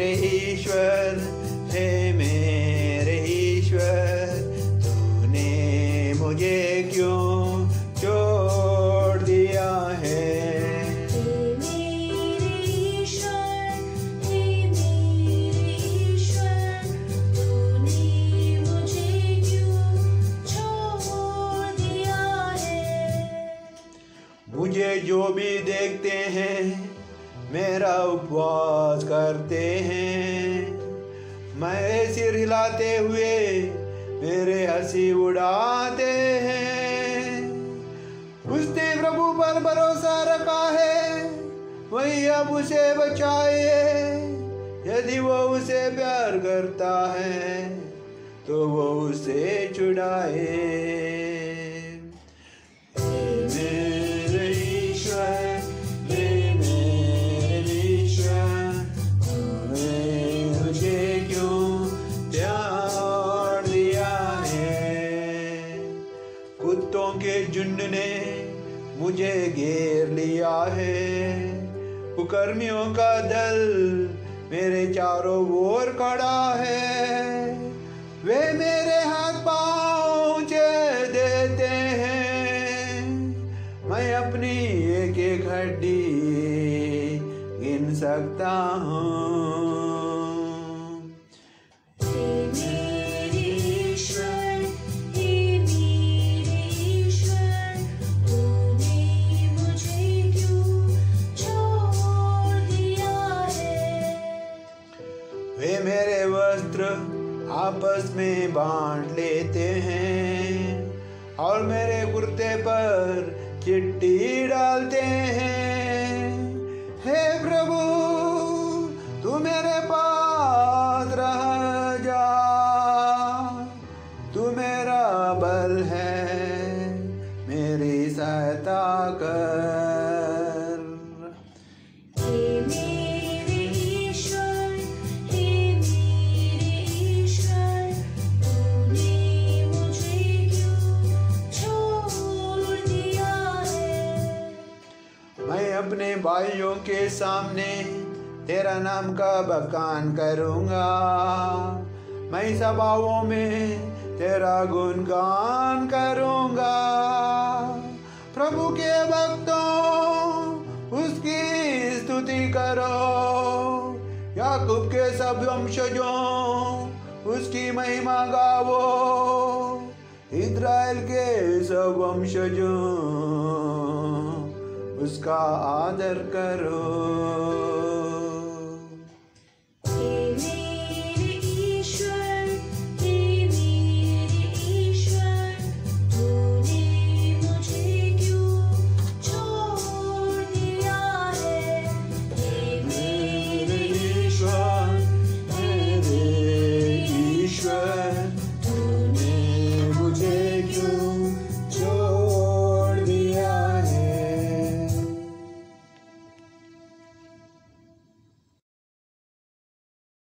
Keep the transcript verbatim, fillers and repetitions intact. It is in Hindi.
मेरे ईश्वर, हे मेरे ईश्वर, तूने मुझे क्यों छोड़ दिया है। मुझे जो भी देखते हैं मेरा उपवास करते हैं, मैं सिर हिलाते हुए मेरे हंसी उड़ाते हैं। उसने प्रभु पर भरोसा रखा है, वही अब उसे बचाए। यदि वो उसे प्यार करता है तो वो उसे छुड़ाए। कुत्तों के झुंड ने मुझे घेर लिया है, कुकर्मियों का दल मेरे चारों ओर खड़ा है। वे मेरे हाथ पांव ऊंचे देते हैं, मैं अपनी एक एक हड्डी गिन सकता हूँ। वे मेरे वस्त्र आपस में बांट लेते हैं और मेरे कुर्ते पर चिट्ठी डालते हैं। हे प्रभु, तू मेरे पास रह जा, तू मेरा बल है, मेरी सहायता कर। अपने भाइयों के सामने तेरा नाम का बखान करूँगा, मैं सभाओं में तेरा गुणगान करूँगा। प्रभु के भक्तों, उसकी स्तुति करो, याकूब के सब वंशजों, उसकी महिमा गावो, इस्राएल के सब वंशजों, उसका आदर करो।